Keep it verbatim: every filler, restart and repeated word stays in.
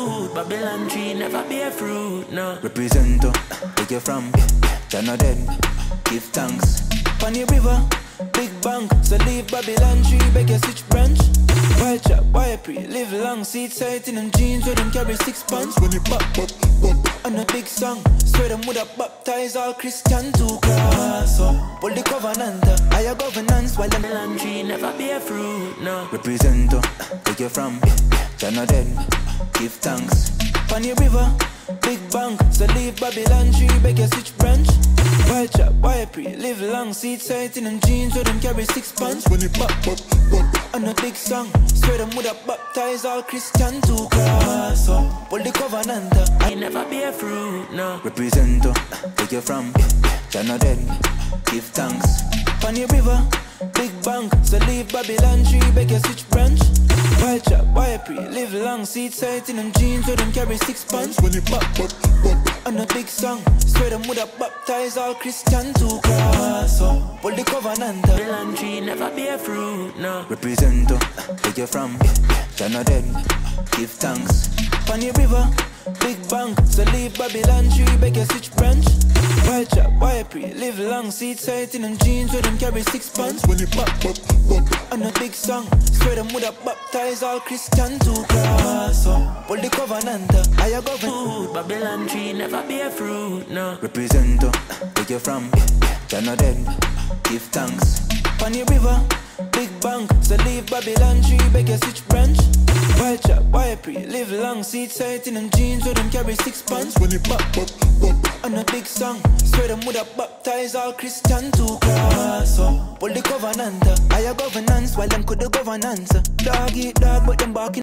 food. Babylon tree never bear fruit, no. Represent where you from, Jana dead, give thanks. Funny river, big bank, so leave Babylon tree, beg you switch branch. Wild chop, wire pre, live long, seat sight in them jeans where them carry six pants. When you pop, pop, pop, on a big song, swear them would have baptized all Christian to class. So, pull the covenant, higher governance, while the Babylon tree never bear fruit, no. Represent where you from, Jana dead, give thanks. Funny river, big bank, so leave Babylon tree, beg you switch branch. Wild chop, wire pre, live long, seat sight in them jeans where them carry six pants. When you pop, pop, pop, on a big song, swear them would have baptized all Christian to class. So, pull the covenant, I never bear fruit, no. Represent where you from, Jana dead, give thanks. Funny river, big bank, so leave Babylon tree, beg you switch branch. Wild chop, wire pre, live long, seat sight in them jeans where them carry six pants. When you pop, pop, pop, on a big song, swear them would have baptized all Christian to class. So, pull the covenant, Babylon tree never bear fruit, no. Represent where you from, Jana dead, give thanks. Funny river, big bank, so leave Babylon tree, beg you switch branch. Wild chop, wire pre, live long, seat sight in them jeans where them carry six pants. When you pop, pop, pop, on a big song, swear them would have baptized all Christian to class. So, pull the covenant, higher government. Babylon tree never bear fruit, no. Represent where you from, Jana dead, give thanks. Funny river, big bank, so leave Babylon tree, beg you switch branch. Wild chop, wire pre, live long, seat sight in them jeans where them carry six pants. When you pop, pop, pop, on a big song, swear them would have baptized all Christian to class. So, pull the covenant, higher governance, while them could the governance. Dog eat dog, but them barking.